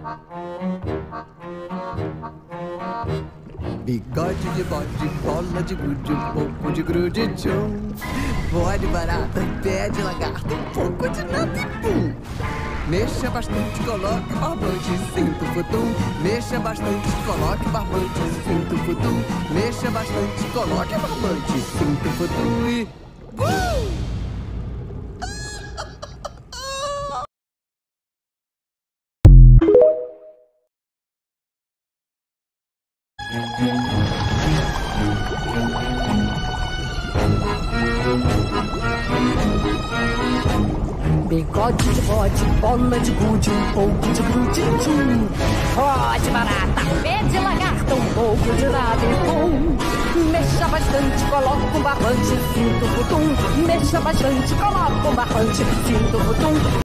Bigode de bode, bola de gude, um pouco de grude, tchum. Bode barata, pé de lagarto, um pouco de nada e pum. Mexa bastante, coloque barbante, sinto futum. Mexa bastante, coloque barbante, sinto futum. Mexa bastante, coloque barbante, sinto futum e... Bigode de bode, bola de gude, um pouco de grude, tchum. Bode barata, pé de lagarto, um pouco de nada e pum. Mexa bastante, coloca um barbante, sinto futum. Mexa bastante, coloca um barbante, sinto futum.